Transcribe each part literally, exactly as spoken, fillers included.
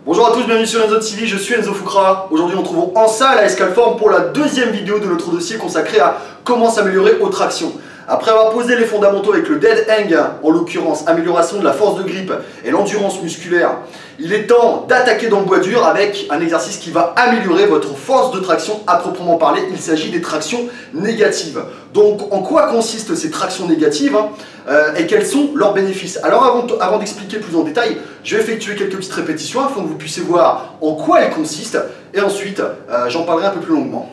Bonjour à tous, bienvenue sur Enzo T V, je suis Enzo Fukra. Aujourd'hui on se retrouve en salle à Escalform pour la deuxième vidéo de notre dossier consacré à comment s'améliorer aux tractions. Après avoir posé les fondamentaux avec le dead hang, en l'occurrence amélioration de la force de grippe et l'endurance musculaire, il est temps d'attaquer dans le bois dur avec un exercice qui va améliorer votre force de traction à proprement parler. Il s'agit des tractions négatives. Donc en quoi consistent ces tractions négatives hein, euh, et quels sont leurs bénéfices? Alors avant, avant d'expliquer plus en détail, je vais effectuer quelques petites répétitions afin que vous puissiez voir en quoi elles consistent et ensuite euh, j'en parlerai un peu plus longuement.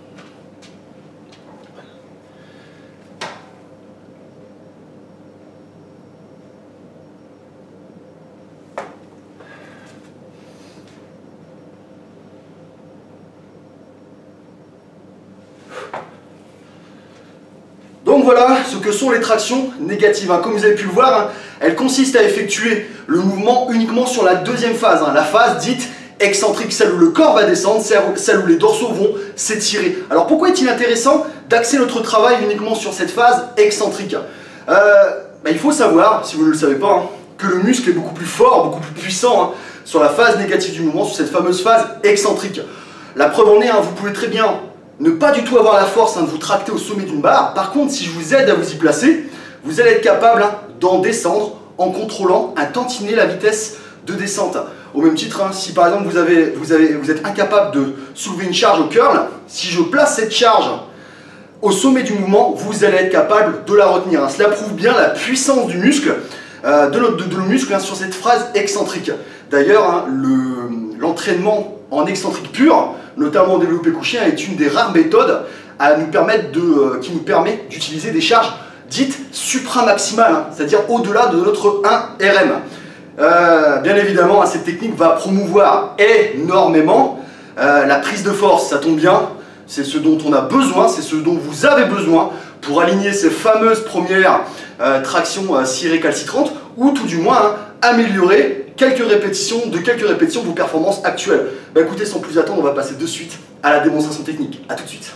Donc voilà ce que sont les tractions négatives. Comme vous avez pu le voir, hein, elles consistent à effectuer le mouvement uniquement sur la deuxième phase, hein, la phase dite excentrique, celle où le corps va descendre, celle où les dorsaux vont s'étirer. Alors pourquoi est-il intéressant d'axer notre travail uniquement sur cette phase excentrique? euh, bah, Il faut savoir, si vous ne le savez pas, hein, que le muscle est beaucoup plus fort, beaucoup plus puissant hein, sur la phase négative du mouvement, sur cette fameuse phase excentrique. La preuve en est, hein, vous pouvez très bien ne pas du tout avoir la force hein, de vous tracter au sommet d'une barre. Par contre, si je vous aide à vous y placer, vous allez être capable hein, d'en descendre en contrôlant un tantinet la vitesse de descente. Au même titre, hein, si par exemple vous, avez, vous, avez, vous êtes incapable de soulever une charge au curl, si je place cette charge au sommet du mouvement, vous allez être capable de la retenir. Hein. Cela prouve bien la puissance du muscle, euh, de, notre, de, de le muscle hein, sur cette phase excentrique. D'ailleurs, hein, l'entraînement en excentrique pur, notamment en développé couché, hein, est une des rares méthodes à nous permettre de, euh, qui nous permet d'utiliser des charges dites supramaximales, hein, c'est-à-dire au-delà de notre un R M. Euh, bien évidemment, hein, cette technique va promouvoir énormément euh, la prise de force, ça tombe bien, c'est ce dont on a besoin, c'est ce dont vous avez besoin pour aligner ces fameuses premières euh, tractions euh, si récalcitrantes, ou tout du moins hein, améliorer quelques répétitions, de quelques répétitions vos performances actuelles. Bah écoutez, sans plus attendre, on va passer de suite à la démonstration technique. A tout de suite.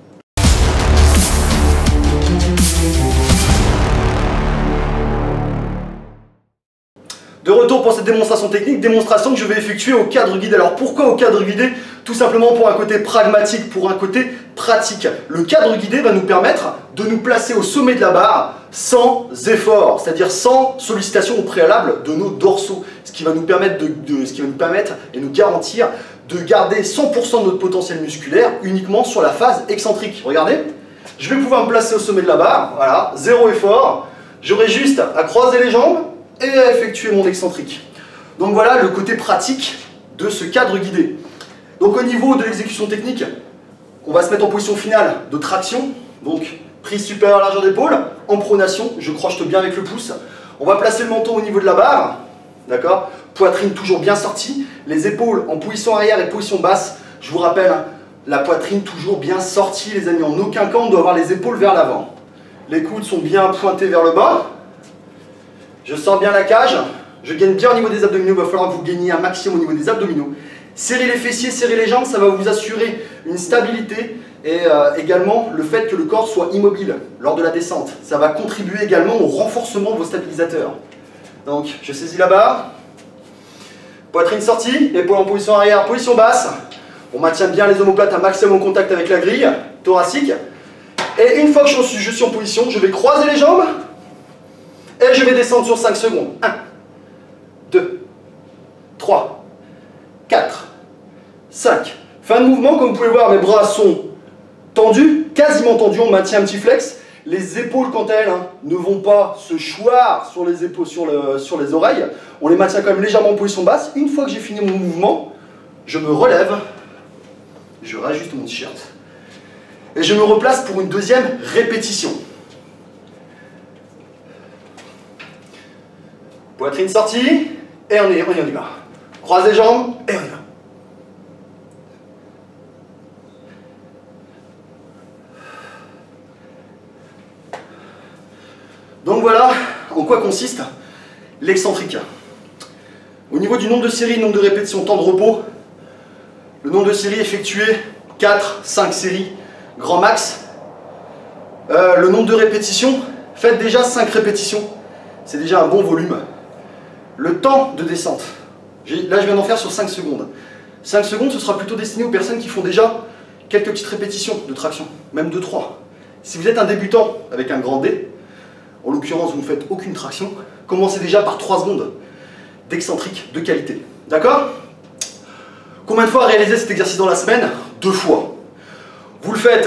De retour pour cette démonstration technique, démonstration que je vais effectuer au cadre guidé. Alors pourquoi au cadre guidé? Tout simplement pour un côté pragmatique, pour un côté pratique. Le cadre guidé va nous permettre de nous placer au sommet de la barre sans effort, c'est-à-dire sans sollicitation au préalable de nos dorsaux, ce qui va nous permettre, de, de, ce qui va nous permettre et nous garantir de garder cent pour cent de notre potentiel musculaire uniquement sur la phase excentrique. Regardez, je vais pouvoir me placer au sommet de la barre, voilà, zéro effort, j'aurai juste à croiser les jambes et à effectuer mon excentrique. Donc voilà le côté pratique de ce cadre guidé. Donc au niveau de l'exécution technique, on va se mettre en position finale de traction, donc prise supérieure largeur d'épaule, en pronation, je crochete bien avec le pouce. On va placer le menton au niveau de la barre, d'accord, poitrine toujours bien sortie, les épaules en position arrière et position basse. Je vous rappelle, hein, la poitrine toujours bien sortie les amis, en aucun cas on doit avoir les épaules vers l'avant. Les coudes sont bien pointés vers le bas. Je sors bien la cage, je gagne bien au niveau des abdominaux, il va falloir que vous gagniez un maximum au niveau des abdominaux. Serrez les fessiers, serrez les jambes, ça va vous assurer une stabilité et euh, également le fait que le corps soit immobile lors de la descente. Ça va contribuer également au renforcement de vos stabilisateurs. Donc je saisis la barre, poitrine sortie, épaules en position arrière, position basse. On maintient bien les omoplates un maximum en contact avec la grille thoracique. Et une fois que je suis, je suis en position, je vais croiser les jambes. Et je vais descendre sur cinq secondes. un, deux, trois, quatre, cinq. Fin de mouvement, comme vous pouvez voir, mes bras sont tendus, quasiment tendus, on maintient un petit flex. Les épaules, quant à elles, hein, ne vont pas se choir sur les épaules, sur, le, sur les oreilles. On les maintient quand même légèrement en position basse. Une fois que j'ai fini mon mouvement, je me relève, je rajuste mon t-shirt, et je me replace pour une deuxième répétition. Poitrine sortie, et on y, on y va. Croise les jambes, et on y va. Donc voilà en quoi consiste l'excentrique. Au niveau du nombre de séries, nombre de répétitions, temps de repos, le nombre de séries effectué, quatre, cinq séries, grand max. Euh, le nombre de répétitions, faites déjà cinq répétitions, c'est déjà un bon volume. Le temps de descente, Là, je viens d'en faire sur cinq secondes. cinq secondes, ce sera plutôt destiné aux personnes qui font déjà quelques petites répétitions de traction, même deux trois. Si vous êtes un débutant avec un grand D, en l'occurrence, vous ne faites aucune traction, commencez déjà par trois secondes d'excentrique de qualité. D'accord? Combien de fois réaliser cet exercice dans la semaine? Deux fois. Vous le faites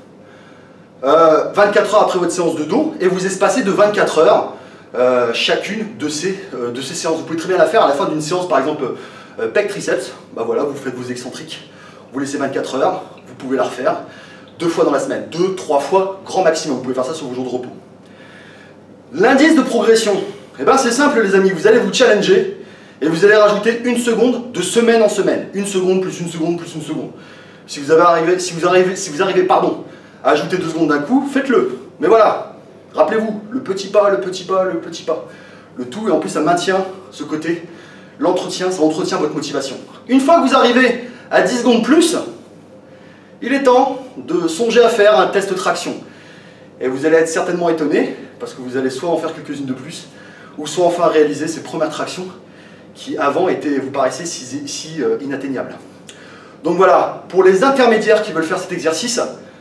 euh, vingt-quatre heures après votre séance de dos et vous espacez de vingt-quatre heures euh, chacune de ces, euh, de ces séances. Vous pouvez très bien la faire à la fin d'une séance, par exemple euh, pec triceps. Bah voilà, vous faites vos excentriques, vous laissez vingt-quatre heures, vous pouvez la refaire deux fois dans la semaine, deux, trois fois, grand maximum. Vous pouvez faire ça sur vos jours de repos. L'indice de progression, eh ben c'est simple les amis, vous allez vous challenger et vous allez rajouter une seconde de semaine en semaine. Une seconde plus une seconde plus une seconde. Si vous, avez arrivé, si vous arrivez, si vous arrivez pardon, à ajouter deux secondes d'un coup, faites-le. Mais voilà, rappelez-vous, le petit pas, le petit pas, le petit pas. Le tout, et en plus ça maintient ce côté, l'entretien, ça entretient votre motivation. Une fois que vous arrivez à dix secondes plus, il est temps de songer à faire un test traction. Et vous allez être certainement étonné, parce que vous allez soit en faire quelques-unes de plus, ou soit enfin réaliser ces premières tractions qui avant étaient, vous paraissaient si, si euh, inatteignables. Donc voilà, pour les intermédiaires qui veulent faire cet exercice,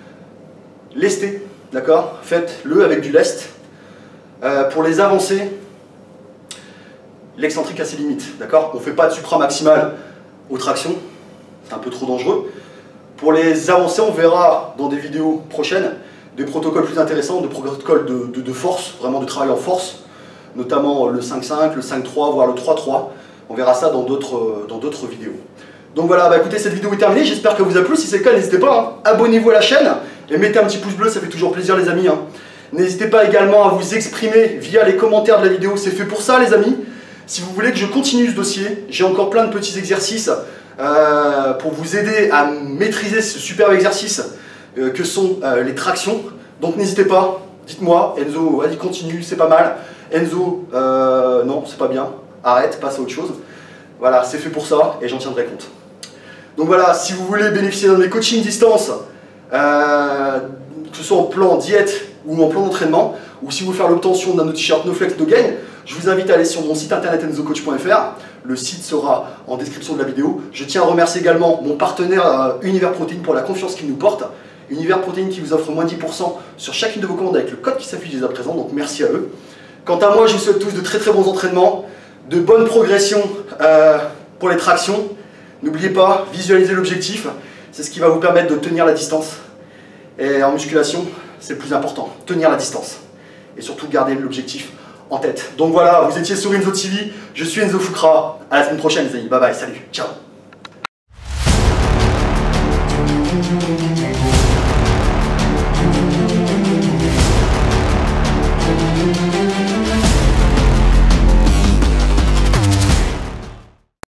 lestez, d'accord? Faites-le avec du lest. Euh, pour les avancés, l'excentrique a ses limites, d'accord? On ne fait pas de supra maximal aux tractions, c'est un peu trop dangereux. Pour les avancés, on verra dans des vidéos prochaines des protocoles plus intéressants, des protocoles de, de, de force, vraiment de travail en force, notamment le cinq cinq, le cinq trois, voire le trois trois. On verra ça dans d'autres dans d'autres vidéos. Donc voilà, bah écoutez, cette vidéo est terminée, j'espère qu'elle vous a plu. Si c'est le cas, n'hésitez pas, hein, abonnez-vous à la chaîne et mettez un petit pouce bleu, ça fait toujours plaisir les amis. Hein. N'hésitez pas également à vous exprimer via les commentaires de la vidéo, c'est fait pour ça les amis. Si vous voulez que je continue ce dossier, j'ai encore plein de petits exercices euh, pour vous aider à maîtriser ce superbe exercice euh, que sont euh, les tractions. Donc n'hésitez pas, dites-moi, Enzo, vas-y continue, c'est pas mal. Enzo, euh, non, c'est pas bien, arrête, passe à autre chose. Voilà, c'est fait pour ça et j'en tiendrai compte. Donc voilà, si vous voulez bénéficier d'un de mes coachings distance, euh, que ce soit en plan diète ou en plan d'entraînement, ou si vous voulez faire l'obtention d'un t-shirt NoFlex No Gain, je vous invite à aller sur mon site internet enzo coach point F R. Le site sera en description de la vidéo. Je tiens à remercier également mon partenaire euh, Univers Protein pour la confiance qu'il nous porte. Univers Protein qui vous offre moins dix pour cent sur chacune de vos commandes avec le code qui s'affiche dès à présent, donc merci à eux. Quant à moi, je vous souhaite tous de très très bons entraînements, de bonnes progressions euh, pour les tractions. N'oubliez pas, visualisez l'objectif, c'est ce qui va vous permettre de tenir la distance. Et en musculation, c'est le plus important, tenir la distance. Et surtout garder l'objectif en tête. Donc voilà, vous étiez sur Enzo T V, je suis Enzo Foucra, à la semaine prochaine les amis, bye bye, salut, ciao.